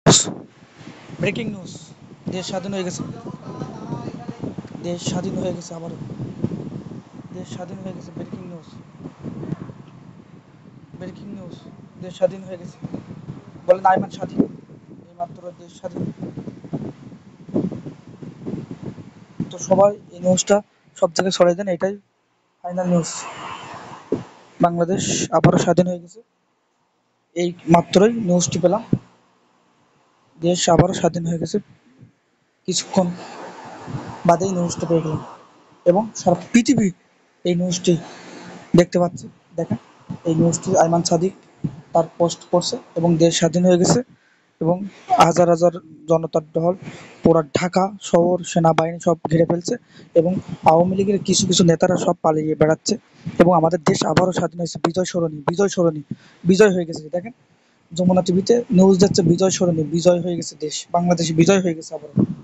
Breaking news, দেশ স্বাধীন হয়ে গেছে। দেশ স্বাধীন হয়ে গেছে আবারও। দেশ স্বাধীন হয়ে গেছে। ব্রেকিং নিউজ, ব্রেকিং নিউজ, দেশ স্বাধীন হয়ে গেছে। বলেন আইমান স্বাধীন, এইমাত্র দেশ স্বাধীন। তো সবাই এই নিউজটা সব জায়গায় ছড়িয়ে দেন, এটাই ফাইনাল নিউজ। বাংলাদেশ আবারও স্বাধীন হয়ে গেছে। এই মাত্রই নিউজটি পেলাম, দেশ আবারও স্বাধীন হয়ে গেছে। কিছুক্ষণ বাদেই নিউজটা পেয়ে গেলাম এবং সারা পৃথিবী এই নিউজটি দেখতে পাচ্ছে। দেখেন, এই নিউজটি আইমান সাদিক তার পোস্ট করছে এবং দেশ স্বাধীন হয়ে গেছে এবং হাজার হাজার জনতার ঢল পুরা ঢাকা শহর সেনাবাহিনী সব ঘিরে ফেলছে এবং আওয়ামী লীগের কিছু কিছু নেতারা সব পালিয়ে বেড়াচ্ছে এবং আমাদের দেশ আবারও স্বাধীন হয়েছে। বিজয় সরণি, বিজয় সরণি, বিজয় হয়ে গেছে। দেখেন, যমুনা টিভিতে নিউজ যাচ্ছে, বিজয় সরণি, বিজয় হয়ে গেছে দেশ, বাংলাদেশ বিজয় হয়ে গেছে আবারও।